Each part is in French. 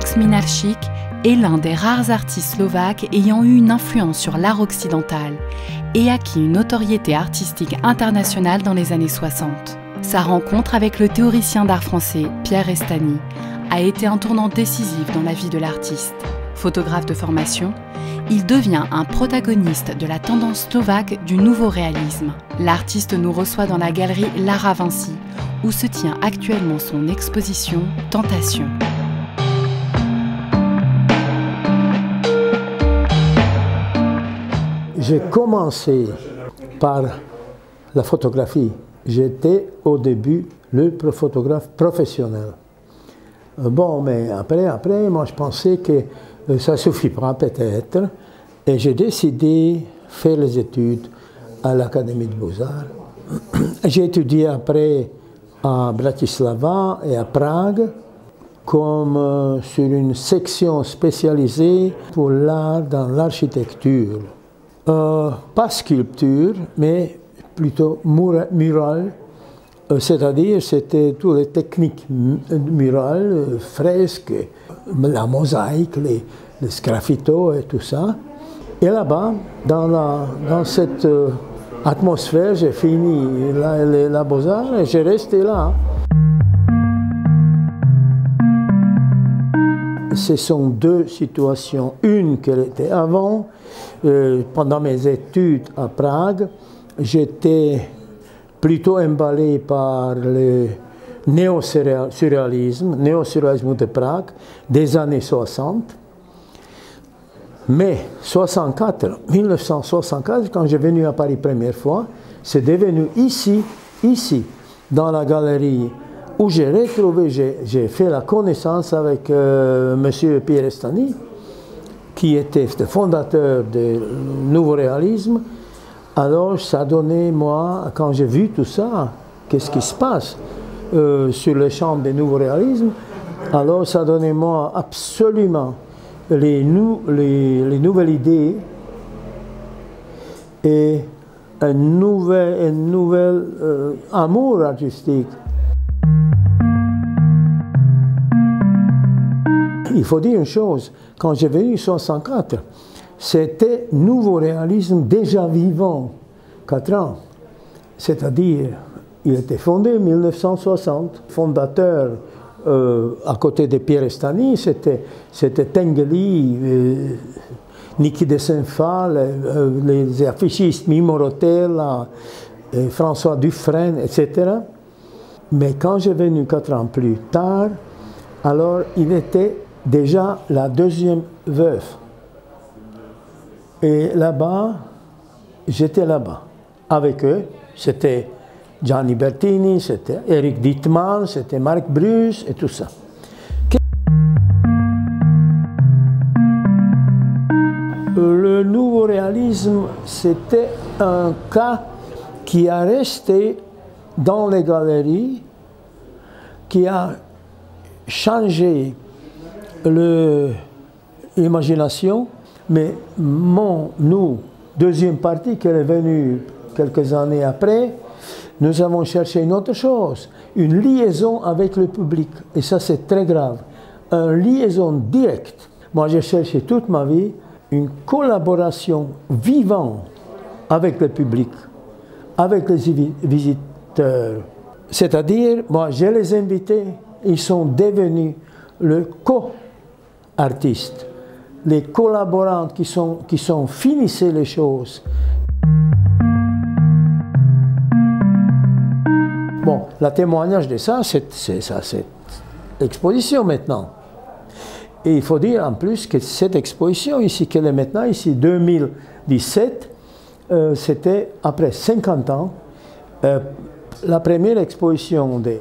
Alex Minarchik est l'un des rares artistes slovaques ayant eu une influence sur l'art occidental et acquis une notoriété artistique internationale dans les années 60. Sa rencontre avec le théoricien d'art français Pierre Restany a été un tournant décisif dans la vie de l'artiste. Photographe de formation, il devient un protagoniste de la tendance slovaque du nouveau réalisme. L'artiste nous reçoit dans la galerie Lara Vinci, où se tient actuellement son exposition Tentation. J'ai commencé par la photographie. J'étais au début le photographe professionnel. Bon, mais après, moi je pensais que ça ne suffit pas peut-être. Et j'ai décidé de faire les études à l'Académie de Beaux-Arts. J'ai étudié après à Bratislava et à Prague, comme sur une section spécialisée pour l'art dans l'architecture. Pas sculpture, mais plutôt mural, c'est-à-dire c'était toutes les techniques murales, fresques, la mosaïque, les sgraffitos et tout ça. Et là-bas, dans cette atmosphère, j'ai fini la Beaux-Arts et j'ai resté là. Ce sont deux situations. Une qui était avant, pendant mes études à Prague, j'étais plutôt emballé par le néo-surréalisme de Prague des années 60. Mais 1964, quand j'ai venu à Paris première fois, c'est devenu ici, dans la galerie, où j'ai retrouvé, j'ai fait la connaissance avec M. Pierre Restany, qui était le fondateur du nouveau réalisme. Alors ça donnait, moi, quand j'ai vu tout ça, qu'est-ce qui se passe sur le champ du nouveau réalisme, alors ça donnait, moi, absolument les nouvelles idées et un nouvel amour artistique. Il faut dire une chose, quand j'ai venu en 1964, c'était nouveau réalisme déjà vivant, 4 ans. C'est-à-dire, il était fondé en 1960, fondateur à côté de Pierre Restany, c'était Tengeli, Niki de Saint-Phal, les affichistes Mimo Rotella, François Dufresne, etc. Mais quand j'ai venu 4 ans plus tard, alors il était déjà la deuxième veuve. Et là-bas, j'étais là-bas. Avec eux, c'était Gianni Bertini, c'était Eric Dittmann, c'était Marc Bruce et tout ça. Le nouveau réalisme, c'était un cas qui a resté dans les galeries, qui a changé l'imagination, mais nous, deuxième partie qui est venue quelques années après, nous avons cherché une autre chose, une liaison avec le public. Et ça, c'est très grave. Une liaison directe. Moi, j'ai cherché toute ma vie une collaboration vivante avec le public, avec les visiteurs. C'est-à-dire, moi, je les invités, ils sont devenus le co-artiste, les collaborants qui sont finissaient les choses. Bon, le témoignage de ça, c'est l'exposition maintenant. Et il faut dire en plus que cette exposition ici, qu'elle est maintenant, ici 2017, c'était après 50 ans, la première exposition de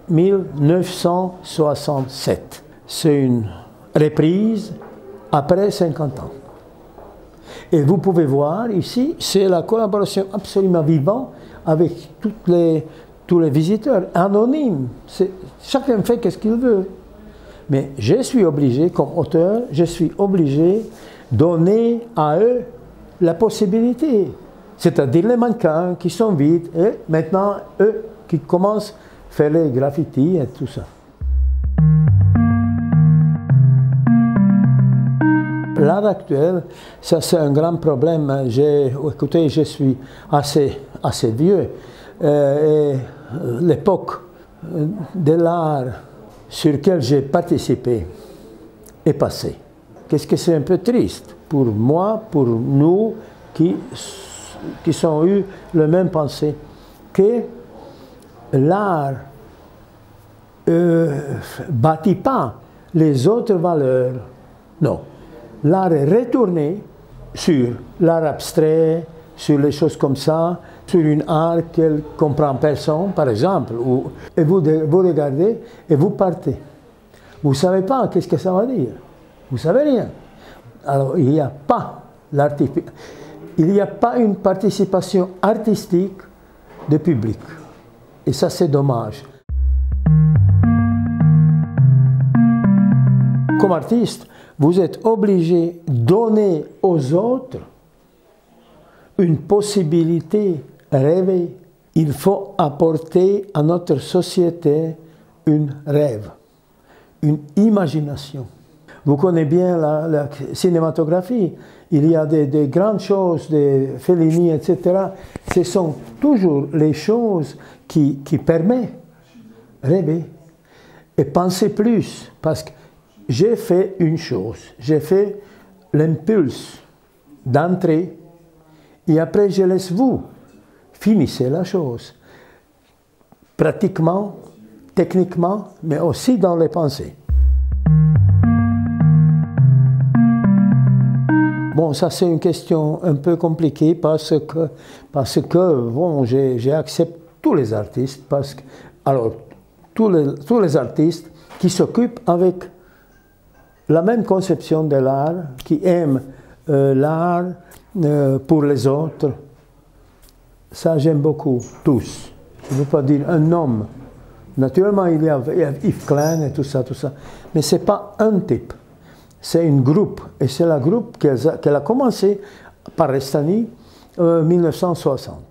1967. C'est une reprise après 50 ans. Et vous pouvez voir ici, c'est la collaboration absolument vivante avec tous les visiteurs, anonymes. Chacun fait ce qu'il veut. Mais je suis obligé, comme auteur, je suis obligé de donner à eux la possibilité. C'est-à-dire les mannequins qui sont vides, et maintenant, eux qui commencent à faire les graffitis et tout ça. l'art actuel, ça c'est un grand problème. Écoutez, je suis assez vieux. Et l'époque de l'art sur lequel j'ai participé est passée. Qu'est-ce que c'est un peu triste pour moi, pour nous qui ont eu la même pensée, que l'art bâtit pas les autres valeurs. Non. L'art est retourné sur l'art abstrait, sur les choses comme ça, sur une art qu'elle comprend personne, par exemple. Et vous regardez et vous partez. Vous ne savez pas qu'est-ce que ça va dire. Vous ne savez rien. Alors, il n'y a pas une participation artistique de public. Et ça, c'est dommage. Comme artiste, vous êtes obligé de donner aux autres une possibilité rêvée. Il faut apporter à notre société un rêve, une imagination. Vous connaissez bien la cinématographie. Il y a des grandes choses, des Fellini, etc. Ce sont toujours les choses qui permettent de rêver et penser plus. Parce que j'ai fait une chose, j'ai fait l'impulse d'entrer et après je laisse vous finissez la chose. Pratiquement, techniquement, mais aussi dans les pensées. Bon, ça c'est une question un peu compliquée parce que bon, j'ai accepté tous les artistes, tous les artistes qui s'occupent avec la même conception de l'art, qui aiment l'art pour les autres. Ça j'aime beaucoup, tous. Je ne veux pas dire un homme. Naturellement, il y a Yves Klein et tout ça. Mais ce n'est pas un type. C'est un groupe. Et c'est le groupe qu'elle a commencé par Restani en 1960.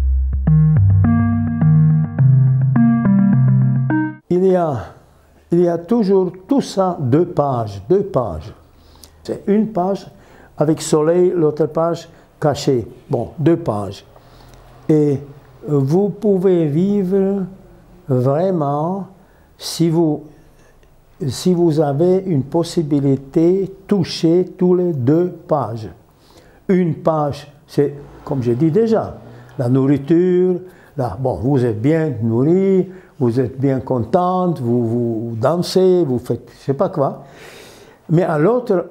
Il y a toujours tout ça, deux pages. C'est une page avec soleil, l'autre page cachée. Bon, 2 pages. Et vous pouvez vivre vraiment si vous avez une possibilité de toucher tous les 2 pages. Une page, c'est, comme j'ai dit déjà, la nourriture. Là, bon, vous êtes bien nourri, vous êtes bien contente, vous dansez, vous faites je ne sais pas quoi. Mais à l'autre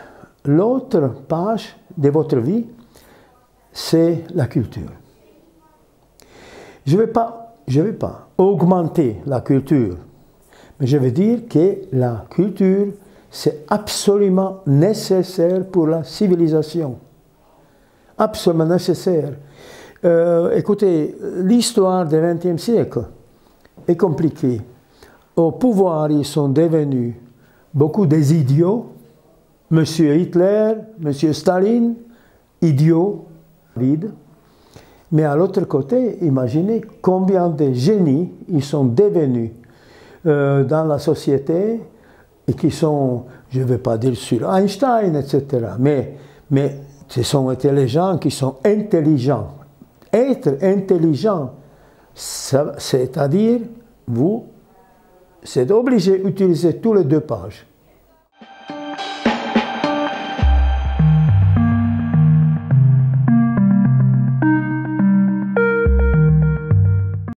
page de votre vie, c'est la culture. Je ne vais pas augmenter la culture, mais je veux dire que la culture, c'est absolument nécessaire pour la civilisation. Absolument nécessaire. Écoutez, l'histoire du XXe siècle est compliquée. Au pouvoir, ils sont devenus beaucoup des idiots. Monsieur Hitler, Monsieur Staline, idiots, vides. Mais à l'autre côté, imaginez combien de génies ils sont devenus dans la société et qui sont, je ne vais pas dire sur Einstein, etc. Mais ce sont été les gens qui sont intelligents. Être intelligent, c'est-à-dire, vous êtes obligé d'utiliser tous les 2 pages.